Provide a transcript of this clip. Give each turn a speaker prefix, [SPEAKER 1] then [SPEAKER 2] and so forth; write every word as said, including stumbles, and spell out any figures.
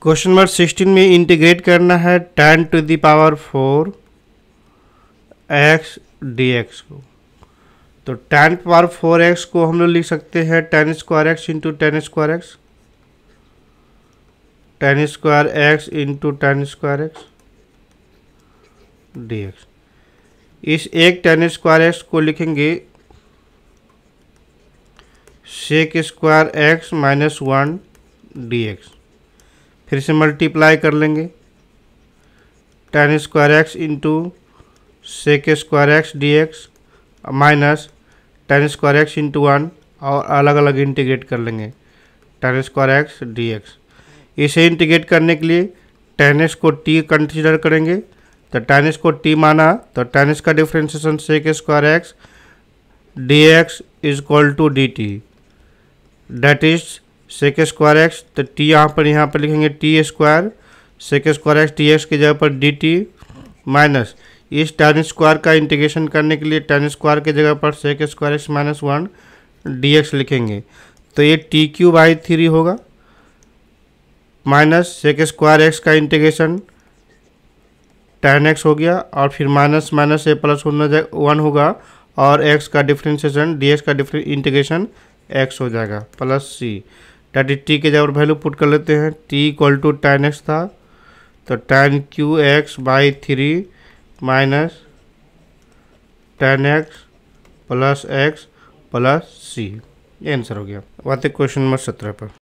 [SPEAKER 1] Question number sixteen में integrate करना है tan to the power four x d x को। तो टेन पावर फोर एक्स को हम लोग लिख सकते हैं tan square x into tan square x, tan square x into tan square x d x. इस एक टेन स्क्वायर एक्स को लिखेंगे sec square x minus one d x. फिर से मल्टीप्लाई कर लेंगे tan square x into sec square x d x minus tan square x into one, और अलग अलग इंटीग्रेट कर लेंगे tan square x d x. इसे इंटीग्रेट करने के लिए टेन एक्स को टी कंसिडर करेंगे। तो टेन एक्स को टी माना तो टेन एक्स का differentiation sec square x d x is equal to d t, that is sec square x. तो टी यहाँ पर यहाँ पर लिखेंगे t square sec square x t x की जगह पर डी टी माइनस इस टेन स्क्वायर का इंटीग्रेशन करने के लिए टेन स्क्वायर की जगह पर sec square x minus one d x लिखेंगे। तो ये टी क्यू बाई थ्री होगा माइनस सेक स्क्वायर एक्स का इंटीग्रेशन टेन एक्स हो गया, और फिर minus minus a plus one होगा, और एक्स का डिफ्रेंशिएशन डी एक्स का डिफरें इंटीग्रेशन एक्स हो जाएगा plus c. That is t के जगह वैल्यू पुट कर लेते हैं, t equal to tan x था तो tan cube x by three minus tan x plus x plus c. ये आंसर हो गया। बात है क्वेश्चन नंबर सत्रह पर।